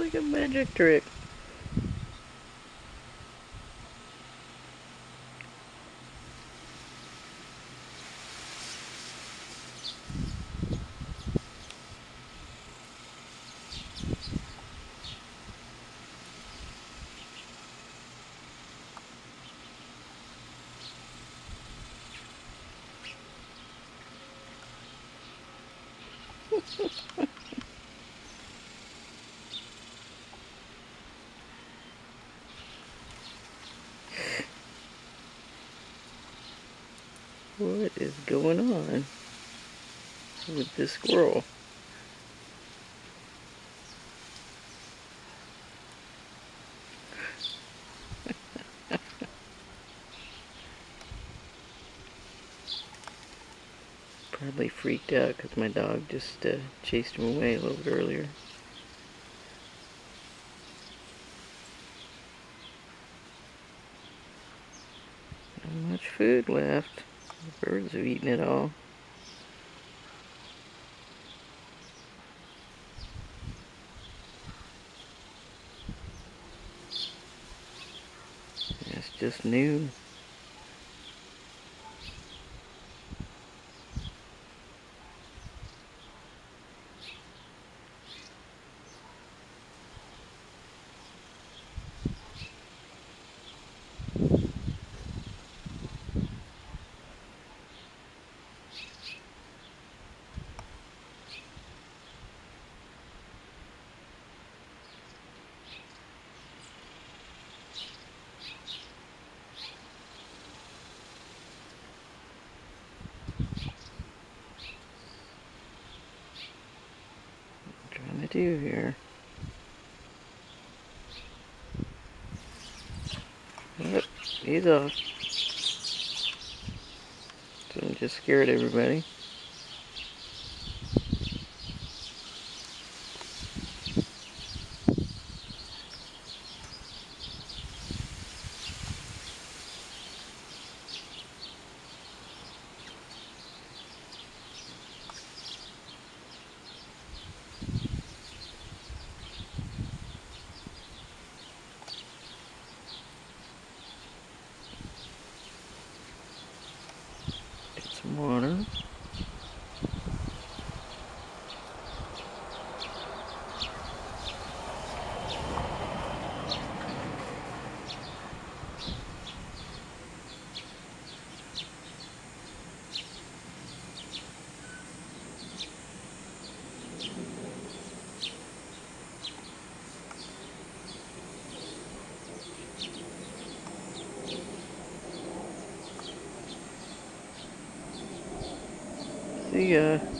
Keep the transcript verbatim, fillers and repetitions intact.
like a magic trick. What is going on with this squirrel? Probably freaked out because my dog just uh, chased him away a little bit earlier. Not much food left. The birds have eaten it all. It's just noon. Trying to do here. Yep, he's off. So I just scared everybody. Get some water. See ya.